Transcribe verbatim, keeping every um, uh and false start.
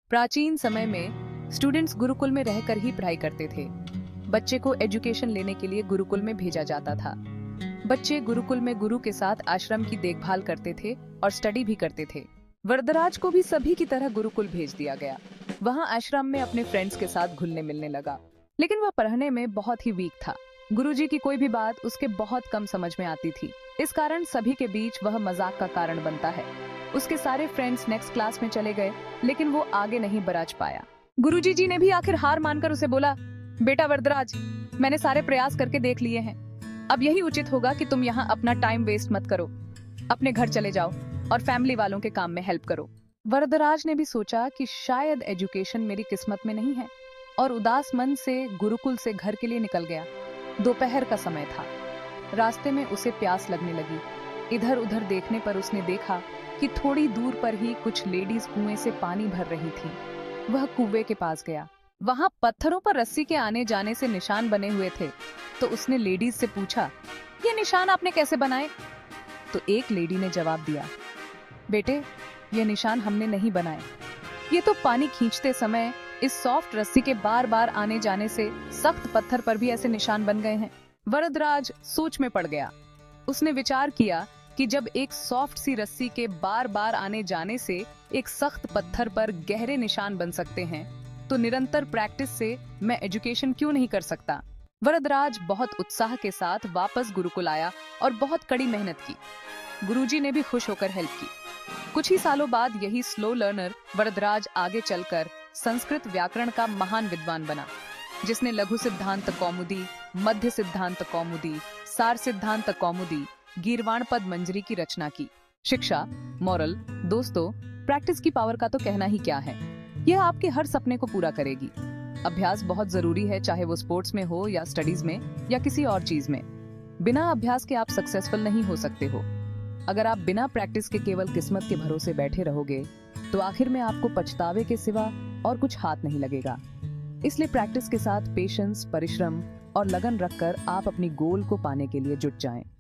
प्राचीन समय में स्टूडेंट्स गुरुकुल में रहकर ही पढ़ाई करते थे। बच्चे को एजुकेशन लेने के लिए गुरुकुल में भेजा जाता था। बच्चे गुरुकुल में गुरु के साथ आश्रम की देखभाल करते थे और स्टडी भी करते थे। वरदराज को भी सभी की तरह गुरुकुल भेज दिया गया। वहाँ आश्रम में अपने फ्रेंड्स के साथ घुलने मिलने लगा, लेकिन वह पढ़ने में बहुत ही वीक था। गुरुजी की कोई भी बात उसके बहुत कम समझ में आती थी। इस कारण सभी के बीच वह मजाक का कारण बनता है। उसके सारे फ्रेंड्स नेक्स्ट क्लास में चले गए, लेकिन वो आगे नहीं बढ़ पाया। गुरुजी जी ने भी आखिर हार मानकर उसे बोला, बेटा वरदराज, मैंने सारे प्रयास करके देख लिए हैं। अब यही उचित होगा कि तुम यहाँ अपना टाइम वेस्ट मत करो। अपने घर चले जाओ और फैमिली वालों के काम में हेल्प करो। वरदराज ने भी सोचा कि शायद एजुकेशन मेरी किस्मत में नहीं है, और उदास मन से गुरुकुल से घर के लिए निकल गया। दोपहर का समय था। रास्ते में उसे प्यास लगने लगी। इधर उधर देखने पर उसने देखा कि थोड़ी दूर पर ही कुछ लेडीज कुएं से पानी भर रही थी। वह कुएं के पास गया। वहां पत्थरों पर रस्सी के आने जाने से निशान बने हुए थे। तो उसने लेडीज से पूछा, ये निशान आपने कैसे बनाए? तो एक लेडी ने जवाब दिया, बेटे, ये निशान हमने नहीं बनाए। ये तो पानी खींचते समय इस सॉफ्ट रस्सी के बार बार आने जाने से सख्त पत्थर पर भी ऐसे निशान बन गए हैं। वरदराज सोच में पड़ गया। उसने विचार किया कि जब एक सॉफ्ट सी रस्सी के बार बार आने जाने से एक सख्त पत्थर पर गहरे निशान बन सकते हैं, तो निरंतर प्रैक्टिस से मैं एजुकेशन क्यों नहीं कर सकता। वरदराज बहुत उत्साह के साथ वापस गुरुकुल आया और बहुत कड़ी मेहनत की। गुरुजी ने भी खुश होकर हेल्प की। कुछ ही सालों बाद यही स्लो लर्नर वरदराज आगे चलकर संस्कृत व्याकरण का महान विद्वान बना, जिसने लघु सिद्धांत कौमुदी, मध्य सिद्धांत कौमुदी, सार सिद्धांत कौमुदी, गीर्वाण पद मंजरी की रचना की। शिक्षा, मॉरल, दोस्तों, प्रैक्टिस की पावर का तो कहना ही क्या है। यह आपके हर सपने को पूरा करेगी। अभ्यास बहुत जरूरी है, चाहे वो स्पोर्ट्स में हो या स्टडीज में या किसी और चीज में। बिना अभ्यास के आप सक्सेसफुल नहीं हो सकते हो। अगर आप बिना प्रैक्टिस के केवल किस्मत के भरोसे बैठे रहोगे, तो आखिर में आपको पछतावे के सिवा और कुछ हाथ नहीं लगेगा। इसलिए प्रैक्टिस के साथ पेशेंस, परिश्रम और लगन रखकर आप अपनी गोल को पाने के लिए जुट जाएं।